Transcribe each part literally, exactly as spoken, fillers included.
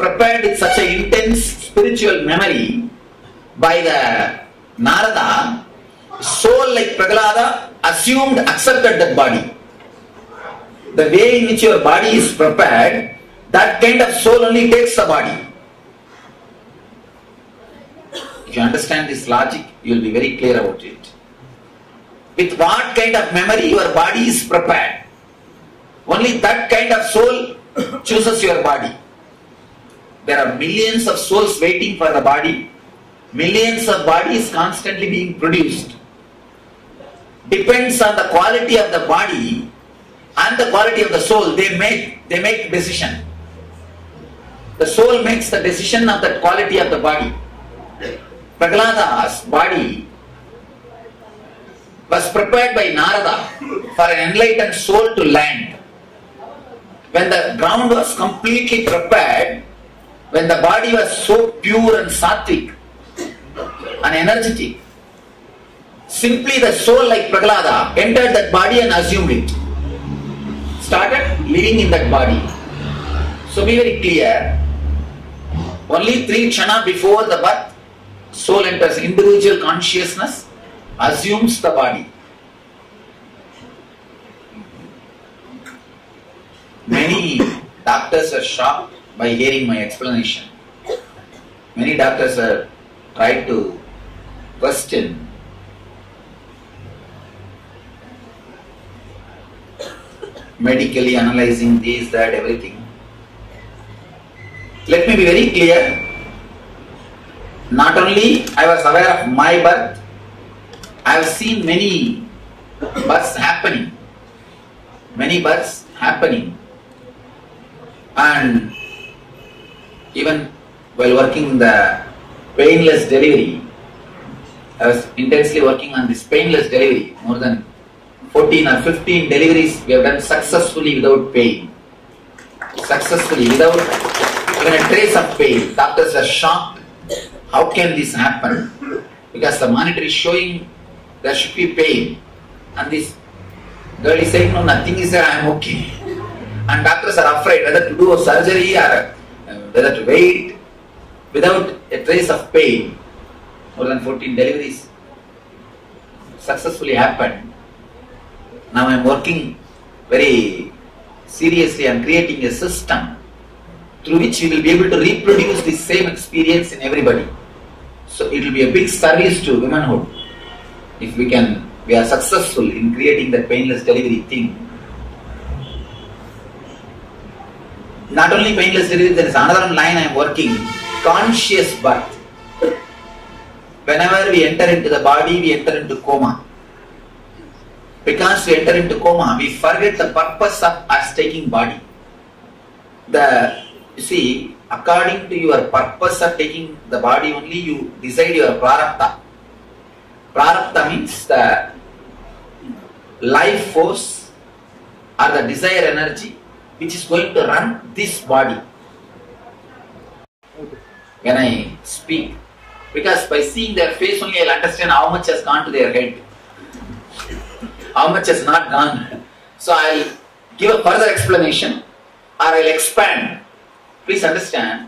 prepared with such an intense spiritual memory by the Narada, soul like Prahlada assumed, accepted that body. The way in which your body is prepared, that kind of soul only takes the body. If you understand this logic, you will be very clear about it. With what kind of memory your body is prepared, only that kind of soul chooses your body. There are millions of souls waiting for the body. Millions of bodies constantly being produced. Depends on the quality of the body and the quality of the soul. They make they make decision. The soul makes the decision of the quality of the body. Prahlada's body was prepared by Narada for an enlightened soul to land. When the ground was completely prepared, when the body was so pure and sattvic and energetic, simply the soul like Prahlada entered that body and assumed it. Started living in that body. So be very clear, only three kshana before the birth, soul enters individual consciousness, assumes the body. Many doctors are shocked by hearing my explanation. Many doctors are trying to question medically analyzing this, that, everything. Let me be very clear. Not only I was aware of my birth, I have seen many births happening. Many births happening. And even while working in the painless delivery, I was intensely working on this painless delivery. More than fourteen or fifteen deliveries we have done successfully without pain. Successfully, without even a trace of pain. Doctors are shocked. How can this happen? Because the monitor is showing there should be pain. And this girl is saying, no, nothing is there, I am okay. And doctors are afraid whether to do a surgery or whether to wait without a trace of pain. More than fourteen deliveries successfully happened. Now I am working very seriously on creating a system through which we will be able to reproduce the same experience in everybody. So it will be a big service to womanhood if we can, we are successful in creating that painless delivery thing. Not only painless delivery, there is another line I am working, conscious birth. Whenever we enter into the body, we enter into coma. Because we enter into coma, we forget the purpose of us taking body. The, you see, according to your purpose of taking the body only, you decide your prarabdha. Prarabdha means the life force or the desire energy which is going to run this body. When I speak, because by seeing their face only I will understand how much has gone to their head, how much has not gone. So I will give a further explanation or I will expand. Please understand,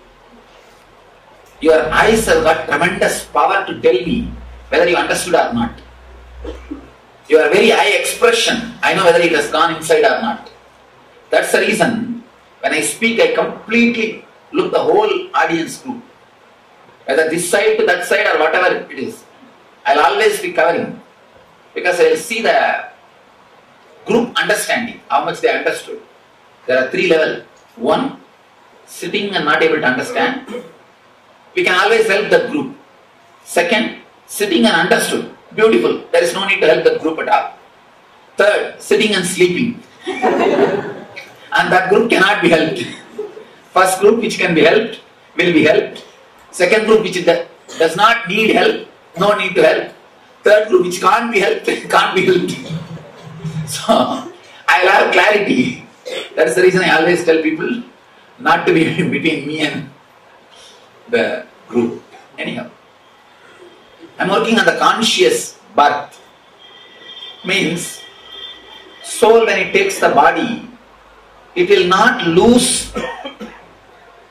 your eyes have got tremendous power to tell me whether you understood or not. Your very eye expression, I know whether it has gone inside or not. That's the reason when I speak, I completely look the whole audience group. Whether this side to that side or whatever it is, I'll always be covering. Because I will see the group understanding, how much they understood. There are three levels. One, sitting and not able to understand. We can always help the group. Second, sitting and understood. Beautiful. There is no need to help the group at all. Third, sitting and sleeping. And that group cannot be helped. First group which can be helped, will be helped. Second group which does not need help, no need to help. Third group which can't be helped, can't be helped. So, I will have clarity. That is the reason I always tell people not to be between me and the group. Anyhow, I am working on the conscious birth. Means, soul when it takes the body, it will not lose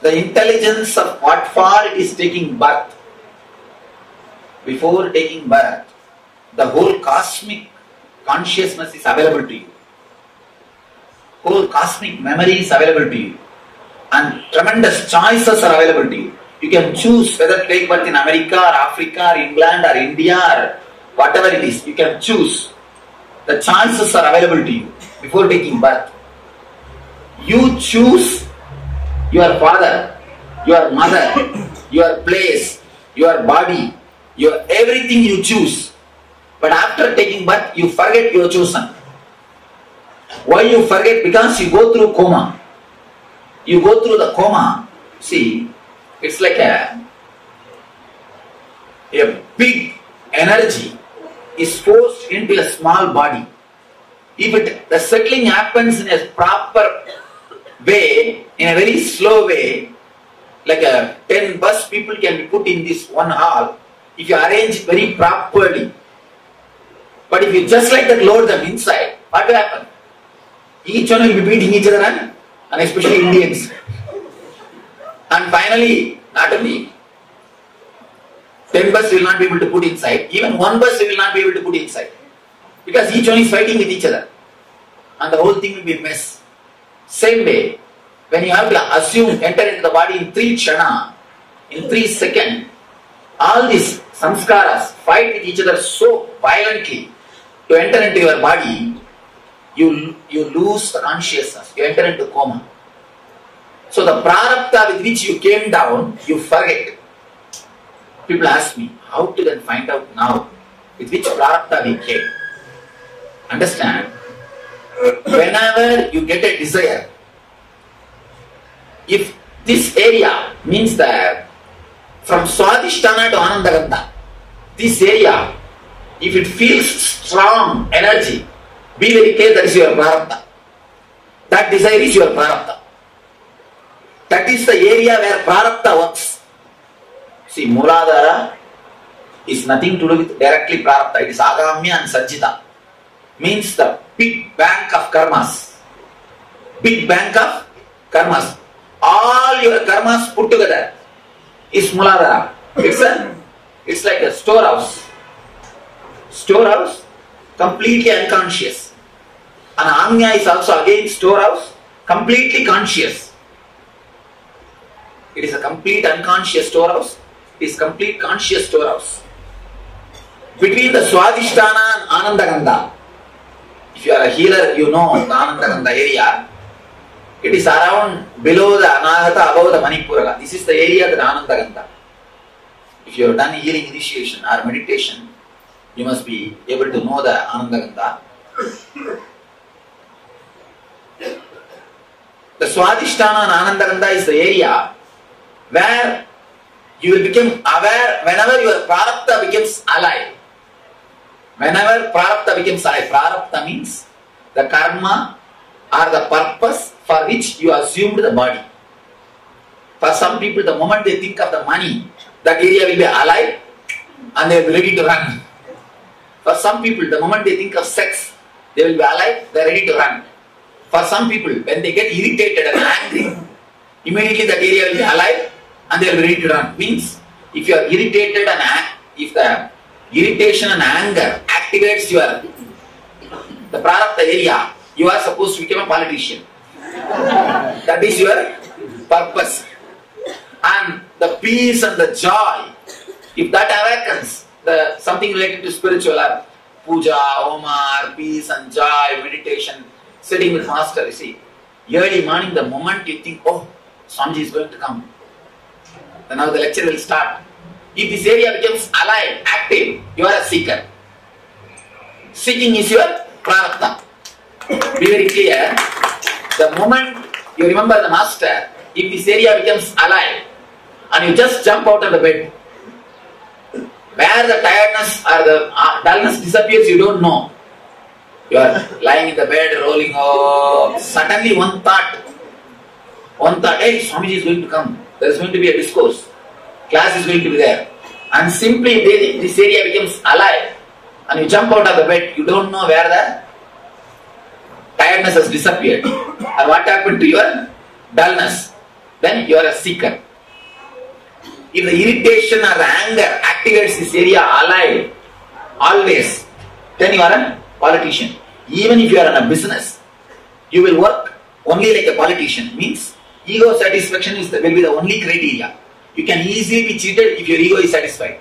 the intelligence of what for it is taking birth. Before taking birth, the whole cosmic consciousness is available to you. Whole cosmic memory is available to you. And tremendous choices are available to you. You can choose whether to take birth in America or Africa or England or India or whatever it is. You can choose. The choices are available to you before taking birth. You choose your father, your mother, your place, your body, your everything you choose. But after taking birth, you forget you are chosen. Why you forget? Because you go through coma. You go through the coma. See, it's like a, a big energy is forced into a small body. If it, the settling happens in a proper way, in a very slow way, like a ten bus people can be put in this one hall, if you arrange it very properly. But if you just like that load them inside, what will happen? Each one will be beating each other, and especially Indians. And finally, not only ten bus will not be able to put inside, even one bus will not be able to put inside. Because each one is fighting with each other. And the whole thing will be a mess. Same way, when you have to assume, enter into the body in three kshana, in three seconds, all these samskaras fight with each other so violently to enter into your body, you, you lose the consciousness, you enter into coma. So the prarabdha with which you came down, you forget. People ask me, how to then find out now with which prarabdha we came? Understand? Whenever you get a desire, if this area means that from Swadhisthana to Anandagandha, this area, if it feels strong energy, be very clear that is your prarabdha. That desire is your prarabdha. That is the area where prarabdha works. See, Mooladhara is nothing to do with directly prarabdha. It is agamya and sajjita. Means the big bank of karmas. Big bank of karmas. All your karmas put together is Mooladhara. It's a, it's like a storehouse. Storehouse, completely unconscious. And Anya is also again storehouse, completely conscious. It is a complete unconscious storehouse. It is complete conscious storehouse. Between the Swadhisthana and Anandagandha, if you are a healer, you know the Anandagandha area. It is around below the Anahata, above the Manipuraga. This is the area that Anandagandha. If you have done healing initiation or meditation, you must be able to know the Anandagandha. The Swadhisthana and Anandagandha is the area where you will become aware whenever your prarabdha becomes alive. Whenever prarabdha becomes alive, prarabdha means the karma or the purpose for which you assumed the body. For some people, the moment they think of the money, that area will be alive and they will be ready to run. For some people, the moment they think of sex, they will be alive, they are ready to run. For some people, when they get irritated and angry, immediately that area will be alive and they will be ready to run. Means, if you are irritated and ang- if the irritation and anger activates your the prarabdha area, you are supposed to become a politician. That is your purpose. And the peace and the joy, if that awakens, the something related to spiritual or puja, homa, or peace and joy, meditation, sitting with master, you see, early morning, the moment you think, oh, Swamiji is going to come, then now the lecture will start. If this area becomes alive, active, you are a seeker. Seeking is your prarabdha. Be very clear. The moment you remember the master, if this area becomes alive and you just jump out of the bed, where the tiredness or the uh, dullness disappears, you don't know. You are lying in the bed, rolling, oh, suddenly one thought, one thought, hey, Swamiji is going to come. There is going to be a discourse. Class is going to be there. And simply they, this area becomes alive and you jump out of the bed, you don't know where the tiredness has disappeared or what happened to your dullness. then you are a seeker. If the irritation or the anger activates this area alive, always, then you are a politician. Even if you are in a business, you will work only like a politician. Means ego satisfaction is the, will be the only criteria. You can easily be cheated if your ego is satisfied.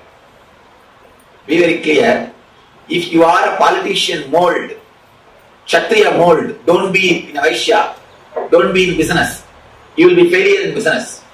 Be very clear. If you are a politician mold, Kshatriya mold, don't be in a Vaishya, don't be in business. You will be failure in business.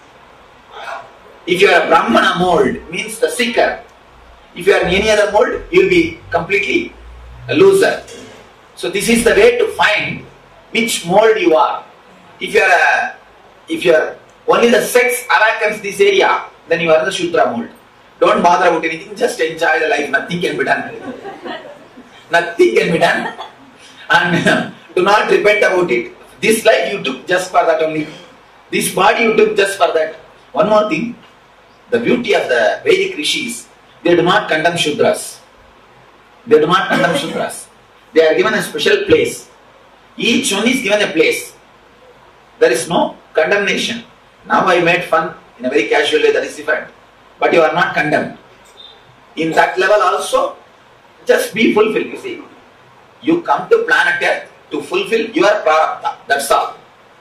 If you are a Brahmana mold, means the seeker. If you are in any other mold, you will be completely a loser. So this is the way to find which mold you are. If you are a, if you are only the sex awakens this area, then you are the Shudra mold. Don't bother about anything, just enjoy the life, nothing can be done. Nothing can be done. And do not repent about it. This life you took just for that only. This body you took just for that. One more thing, the beauty of the Vedic rishis, they do not condemn Shudras. They do not condemn Shudras. They are given a special place. Each one is given a place. There is no condemnation. Now I made fun in a very casual way, that is different. But you are not condemned. In that level also, just be fulfilled. You see, you come to planet Earth to fulfill your prarabdha. That's all.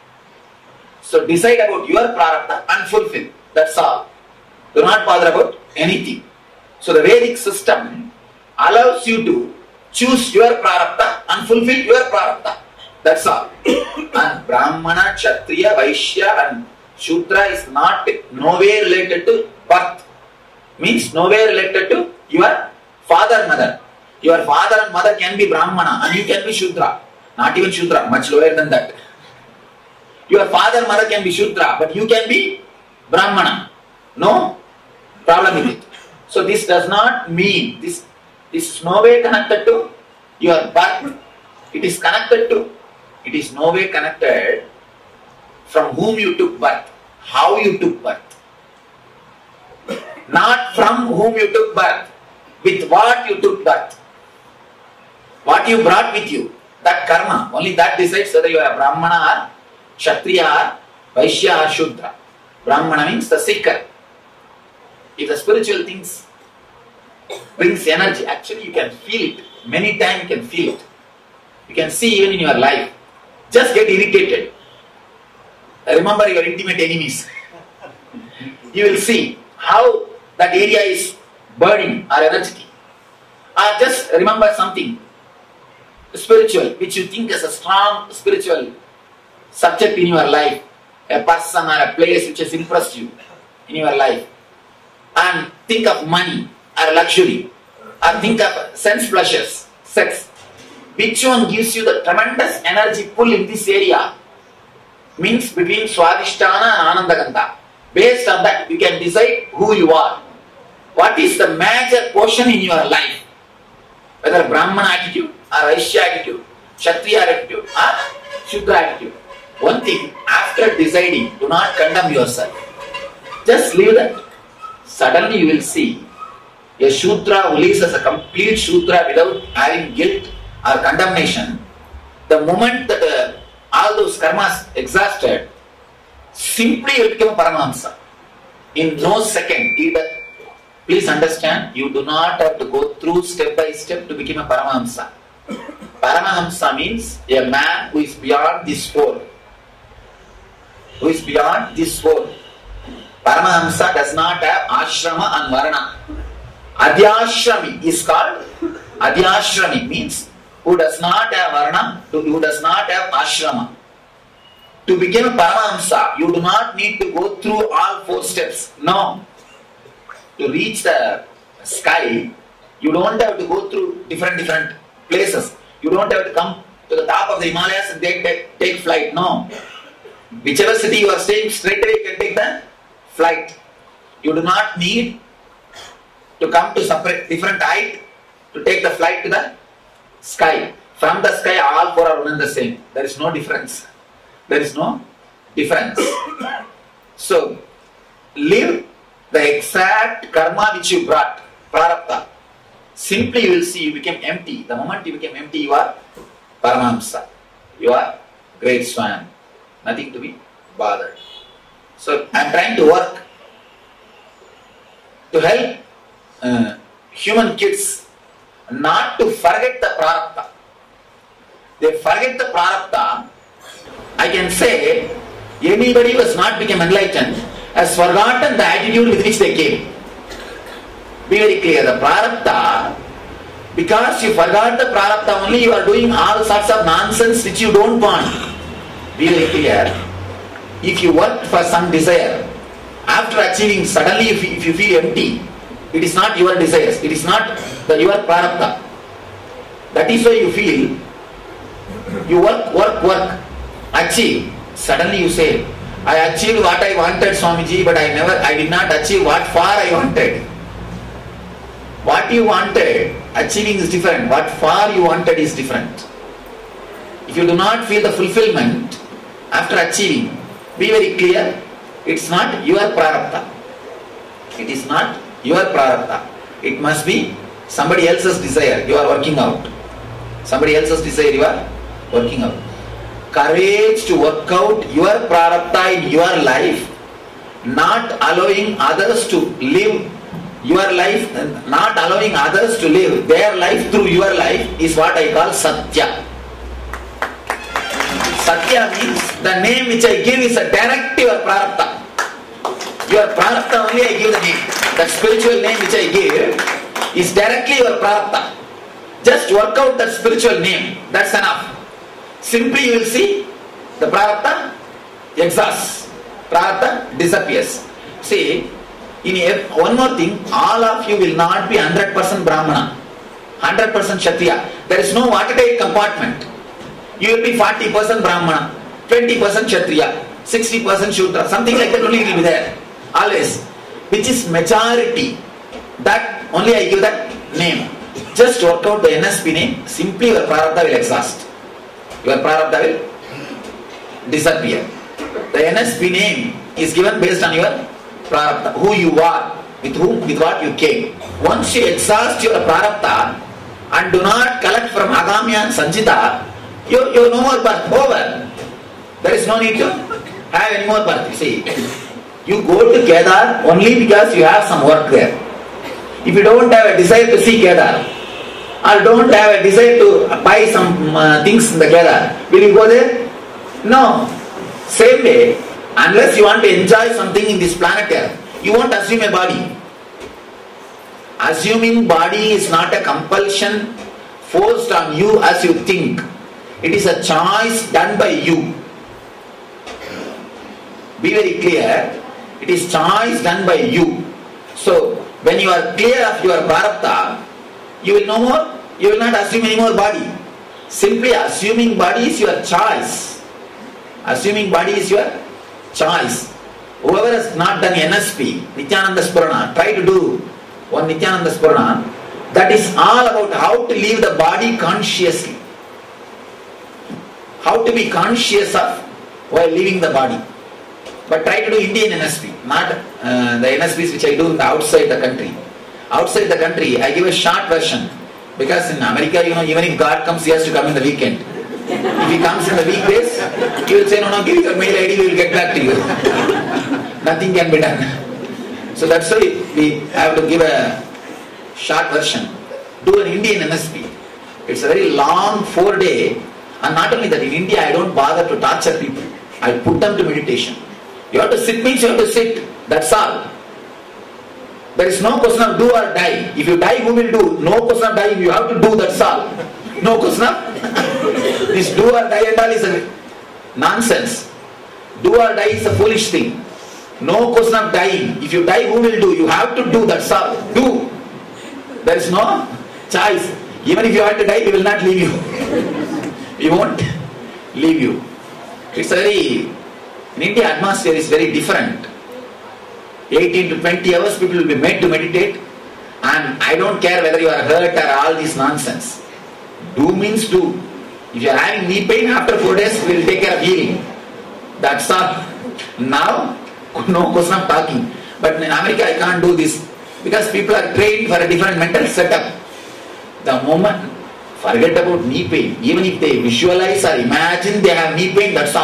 So decide about your prarabdha and fulfill. That's all. Do not bother about anything. So the Vedic system allows you to choose your prarabdha and fulfill your prarabdha. That's all. And Brahmana, Kshatriya, Vaishya and Shudra is not nowhere related to birth. Means nowhere related to your father and mother. Your father and mother can be Brahmana and you can be Shudra. Not even Shudra, much lower than that. Your father and mother can be Shudra, but you can be Brahmana. No problem with it. So this does not mean, this, this is no way connected to your birth. It is connected to, it is no way connected from whom you took birth, how you took birth. Not from whom you took birth, with what you took birth. What you brought with you, that karma, only that decides whether you are a Brahmana or Kshatriya or Vaishya or Shudra. Brahmana means the seeker. If the spiritual things brings energy, actually you can feel it. Many times you can feel it. You can see even in your life. Just get irritated. Remember your intimate enemies. You will see how that area is burning or energetic. Or just remember something spiritual which you think is a strong spiritual subject in your life. A person or a place which has impressed you in your life. And think of money or luxury. Or think of sense pleasures, sex. Which one gives you the tremendous energy pull in this area? Means between Swadhisthana and Anandagandha. Based on that, you can decide who you are. What is the major portion in your life? Whether Brahmana attitude or Vaishya attitude, Kshatriya attitude or Shudra attitude. One thing, after deciding, do not condemn yourself. Just leave that. Suddenly you will see a Shudra who lives as a complete Shudra without having guilt or condemnation. The moment that uh, all those karmas exhausted, simply you become a Paramahamsa. In no second, either. Please understand, you do not have to go through step by step to become a Paramahamsa. Paramahamsa means a man who is beyond this four. Who is beyond this four. Paramahamsa does not have ashrama and varana. Adhyashrami is called, Adhyashrami means who does not have varna, who does not have ashrama. To become a Paramahamsa, you do not need to go through all four steps. No. To reach the sky, you don't have to go through different different places. You don't have to come to the top of the Himalayas and take, take, take flight. No. Whichever city you are staying, straight away you can take the flight. You do not need to come to separate different height to take the flight to the sky. From the sky, all four are one and the same. There is no difference. There is no difference. So, live the exact karma which you brought, prarabdha. Simply you will see you became empty. The moment you became empty, you are Paramahamsa. You are great swan. Nothing to be bothered. So I am trying to work to help uh, human kids not to forget the prarabdha. They forget the prarabdha. I can say anybody who has not become enlightened has forgotten the attitude with which they came. Be very clear, the prarabdha, because you forgot the prarabdha only, you are doing all sorts of nonsense which you don't want. Be very clear. If you work for some desire, after achieving, suddenly if you, if you feel empty, it is not your desires, it is not the, your prarabdha. That is why you feel, you work, work, work, achieve. Suddenly you say, I achieved what I wanted, Swamiji, but I never, I did not achieve what far I wanted. What you wanted, achieving is different. What far you wanted is different. If you do not feel the fulfillment after achieving, be very clear, it's not your prarabdha. It is not your prarabdha. It must be somebody else's desire you are working out. Somebody else's desire you are working out. Courage to work out your prarabdha in your life, not allowing others to live your life, not allowing others to live their life through your life is what I call Satya. Satya means the name which I give is a direct to your prarabdha. Your prarabdha only I give the name. That spiritual name which I give is directly your prarabdha. Just work out that spiritual name. That's enough. Simply you will see the prarabdha exhausts. Prarabdha disappears. See, in a, one more thing, all of you will not be one hundred percent Brahmana, one hundred percent Kshatriya. There is no watertight compartment. You will be forty percent Brahmana, twenty percent Kshatriya, sixty percent Shudra, something like that only will be there. Always. Which is majority. That only I give that name. Just work out the N S P name, simply your prarabdha will exhaust. Your prarabdha will disappear. The N S P name is given based on your prarabdha, who you are, with whom, with what you came. Once you exhaust your prarabdha and do not collect from Agamya and Sanchita, you, you no more birth, over. There is no need to have any more birth. See, you go to Kedar only because you have some work there. If you don't have a desire to see Kedar, or don't have a desire to buy some uh, things in the Kedar, will you go there? No. Same way, unless you want to enjoy something in this planet Earth, you won't assume a body. Assuming body is not a compulsion forced on you as you think. It is a choice done by you. Be very clear, it is choice done by you. So, when you are clear of your prarabdha, you will no more, you will not assume any more body. Simply assuming body is your choice. Assuming body is your choice. Whoever has not done N S P, Nityananda Spurana, try to do one Nityananda Spurana. That is all about how to leave the body consciously. How to be conscious of while leaving the body. But try to do Indian N S P, not uh, the N S Ps which I do outside the country. Outside the country, I give a short version. Because in America, you know, even if God comes, he has to come in the weekend. If he comes in the weekdays, he will say, no, no, give your mail I D, we will get back to you. Nothing can be done. So that's why we have to give a short version. Do an Indian N S P. It's a very long four day. And not only that, in India, I don't bother to torture people. I put them to meditation. You have to sit means you have to sit. That's all. There is no question of do or die. If you die, who will do? No question of dying. You have to do, that's all. No question of this do or die and all is a nonsense. Do or die is a foolish thing. No question of dying. If you die, who will do? You have to do, that's all. Do. There is no choice. Even if you have to die, we will not leave you. We won't leave you. It's a very, in India, atmosphere is very different. eighteen to twenty hours people will be made to meditate, and I don't care whether you are hurt or all this nonsense. Do means do. If you are having knee pain, after four days we will take care of healing. That's all. Now, no question of talking. But in America I can't do this because people are trained for a different mental setup. The moment, forget about knee pain. Even if they visualize or imagine they have knee pain, that's all.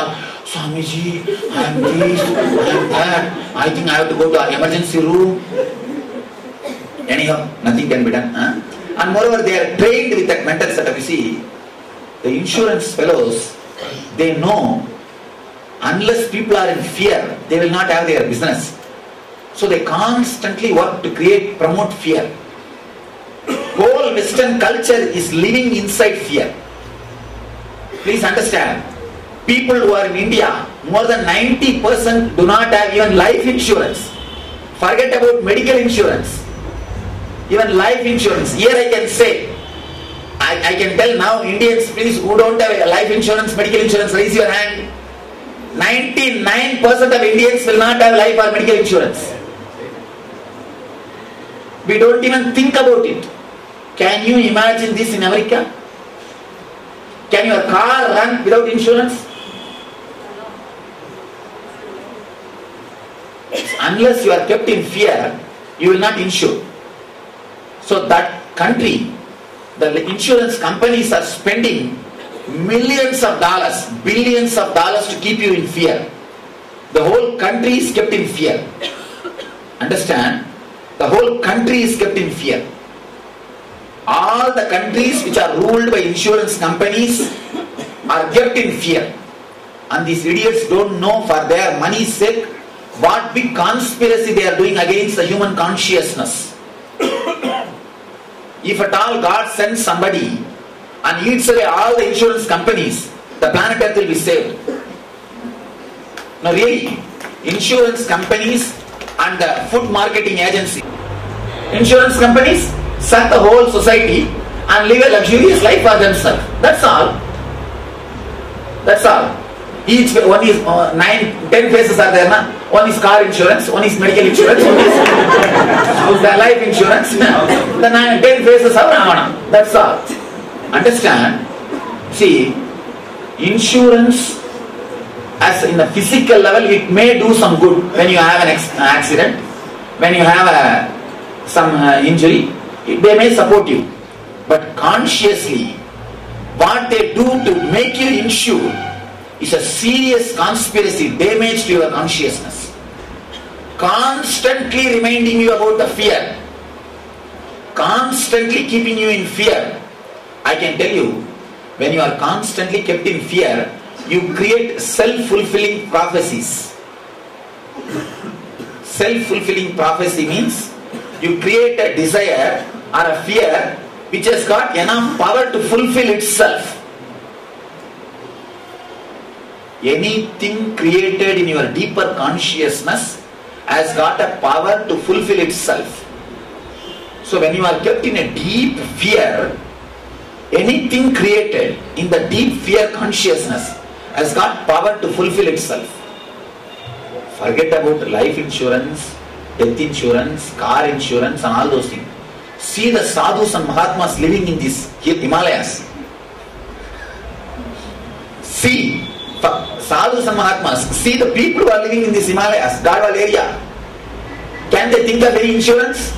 Swamiji, I am this, I am that, I think I have to go to an emergency room. Anyhow, nothing can be done. Huh? And moreover, they are trained with that mental setup. You see, the insurance fellows, they know unless people are in fear, they will not have their business. So they constantly work to create, promote fear. Whole Western culture is living inside fear. Please understand, people who are in India, more than ninety percent do not have even life insurance. Forget about medical insurance. Even life insurance. Here I can say, I, I can tell now, Indians, please, who don't have a life insurance, medical insurance, raise your hand. ninety-nine percent of Indians will not have life or medical insurance. We don't even think about it. Can you imagine this in America? Can your car run without insurance? Unless you are kept in fear, you will not insure. So that country, the insurance companies are spending millions of dollars, billions of dollars to keep you in fear. The whole country is kept in fear. Understand? The whole country is kept in fear. All the countries which are ruled by insurance companies are kept in fear. And these idiots don't know for their money's sake what big conspiracy they are doing against the human consciousness. If at all God sends somebody and eats away all the insurance companies, the planet Earth will be saved. No, really, insurance companies and the food marketing agency, insurance companies serve the whole society and live a luxurious life for themselves. That's all. That's all. Each one is uh, nine, ten phases are there. Na? One is car insurance, one is medical insurance, one is the life insurance. The nine, ten phases are Ravana. That's all. Understand? See, insurance, as in the physical level, it may do some good when you have an accident, when you have a, some uh, injury, it, they may support you. But consciously, what they do to make you insure is a serious conspiracy, damage to your consciousness. Constantly reminding you about the fear. Constantly keeping you in fear. I can tell you, when you are constantly kept in fear, you create self-fulfilling prophecies. Self-fulfilling prophecy means you create a desire or a fear which has got enough power to fulfill itself. Anything created in your deeper consciousness has got a power to fulfill itself. So when you are kept in a deep fear, anything created in the deep fear consciousness has got power to fulfill itself. Forget about life insurance, death insurance, car insurance and all those things. See the sadhus and mahatmas living in these Himalayas. See sadhus and mahatmas, see the people who are living in these Himalayas, Garhwal area. Can they think of any insurance?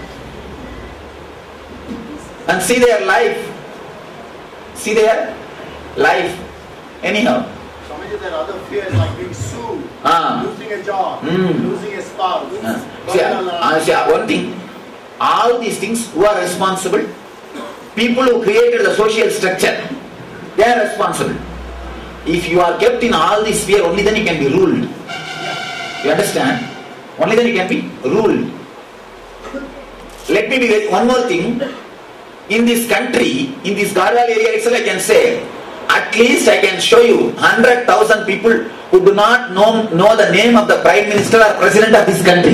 And see their life. See their life. Anyhow. Swamiji, there are other fears like being sued, ah. losing a job, mm. losing a spouse. Ah. See, uh, see, uh, one thing, all these things, who are responsible? People who created the social structure, they are responsible. If you are kept in all this fear, only then you can be ruled. You understand? Only then you can be ruled. Let me be very, one more thing. In this country, in this Garhwal area itself, I can say, at least I can show you one hundred thousand people who do not know, know the name of the Prime Minister or President of this country.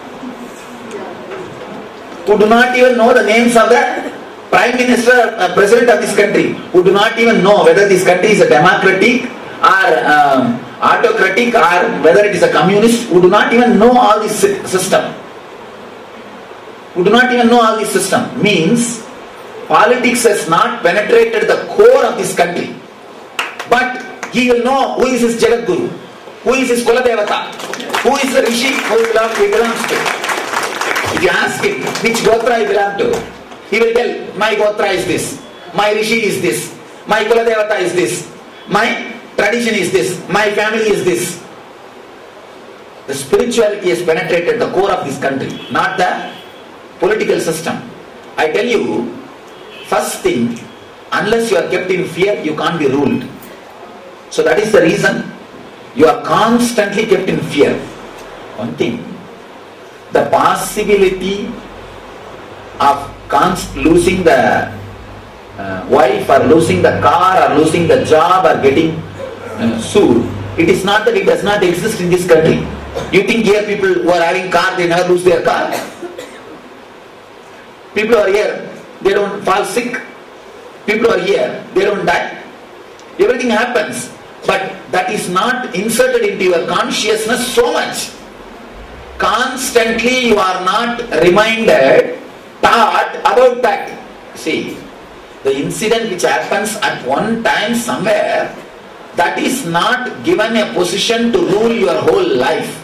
Who do not even know the names of the Prime Minister or President of this country. Who do not even know whether this country is a democratic or um, autocratic or whether it is a communist. Who do not even know all this system. Who do not even know all this system. Means politics has not penetrated the core of this country. But he will know who is his Jagat Guru, who is his Kuladevata, who is the Rishi who he belongs to. If you ask him which Gotra he belongs to, he will tell, my Gotra is this, my Rishi is this, my Kuladevata is this, my tradition is this, my family is this. The spirituality has penetrated the core of this country, not the political system. I tell you, first thing, unless you are kept in fear, you can't be ruled. So that is the reason you are constantly kept in fear. One thing, the possibility of const- losing the uh, wife or losing the car or losing the job or getting uh, sued, it is not that it does not exist in this country. You think here people who are having car, they never lose their car? People who are here, they don't fall sick. People who are here, they don't die. Everything happens. But that is not inserted into your consciousness so much. Constantly you are not reminded, taught about that. See, the incident which happens at one time somewhere, that is not given a position to rule your whole life.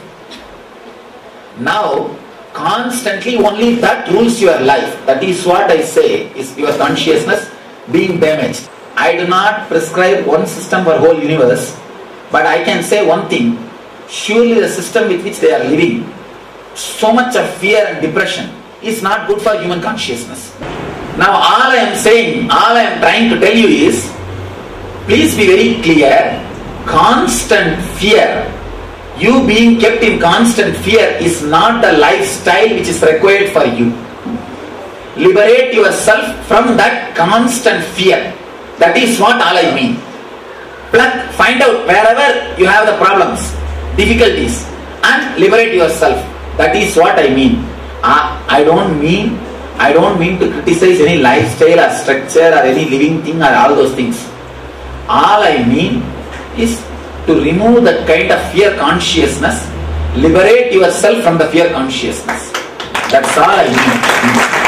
Now, constantly only that rules your life. That is what I say is your consciousness being damaged. I do not prescribe one system for whole universe, but I can say one thing. Surely the system with which they are living, so much of fear and depression, is not good for human consciousness. Now all I am saying, all I am trying to tell you is, please be very clear, constant fear, you being kept in constant fear is not the lifestyle which is required for you. Liberate yourself from that constant fear. That is what all I mean. Pluck, find out wherever you have the problems, difficulties, and liberate yourself. That is what I mean. I, I don't mean I don't mean to criticize any lifestyle or structure or any living thing or all those things. All I mean is to remove that kind of fear consciousness, liberate yourself from the fear consciousness. That's all I mean.